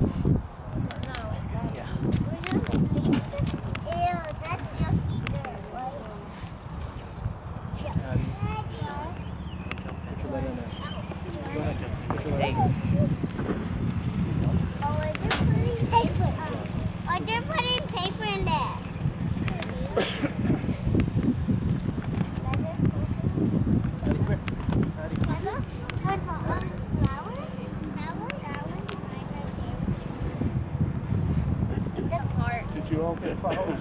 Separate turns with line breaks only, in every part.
Did you all get flowers?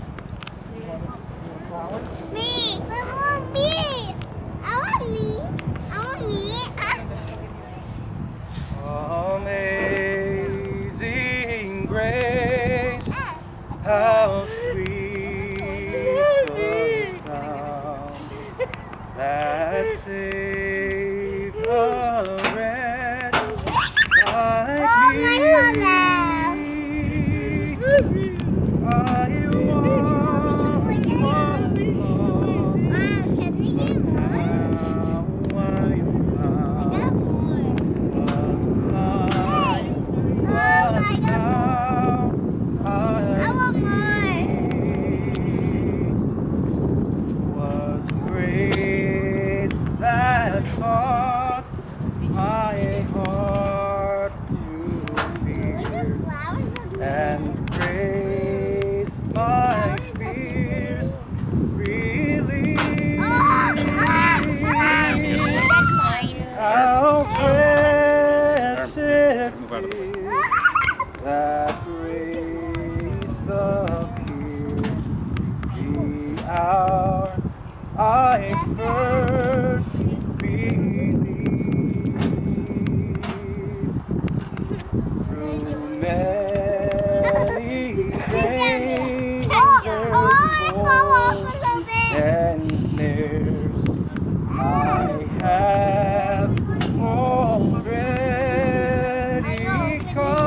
Me! I want me! I want me! I want me!
Amazing grace, how sweet the sound that saved a wretch like me. I taught my heart to fear and grace my fears relieve. How precious is that grace appeared the hour I first believed. Through many dangers and snares, I have already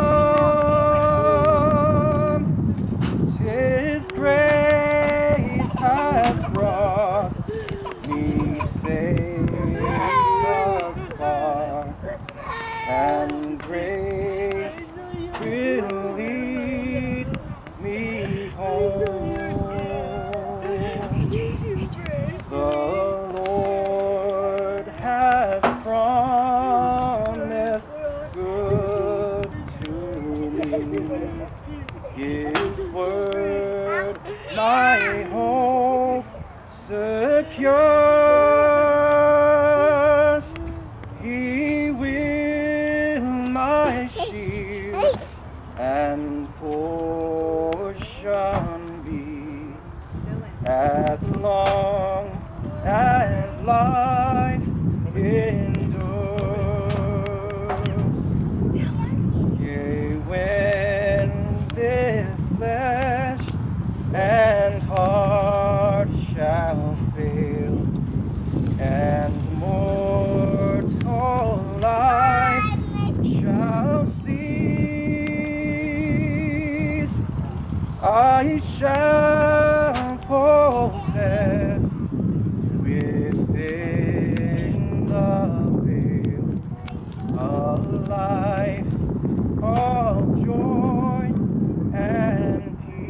come. 'Tis grace has brought me safe thus far, and grace will lead me home. The Lord has promised good to me. His word my hope secures. He will my shield and portion be, as long as life endures. Yea, when this flesh and heart shall fail, and mortal life shall cease, I shall possess within the veil a life of joy and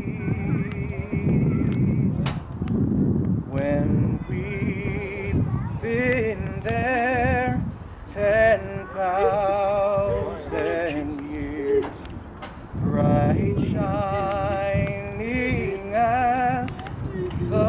peace. When we've been there 10,000 years, bright shining as the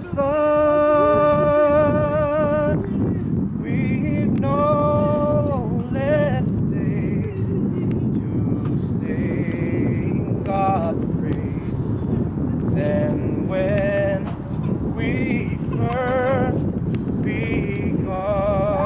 sun, we've no less days to sing God's praise than when we first begun.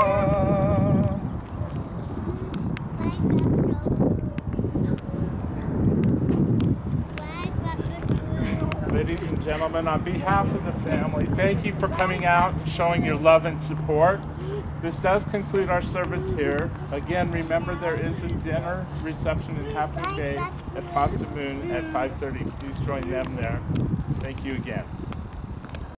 Ladies and gentlemen, on behalf of the family, thank you for coming out and showing your love and support. This does conclude our service here. Again, remember there is a dinner reception in Half Moon Bay at Pasta Moon at 5:30. Please join them there. Thank you again.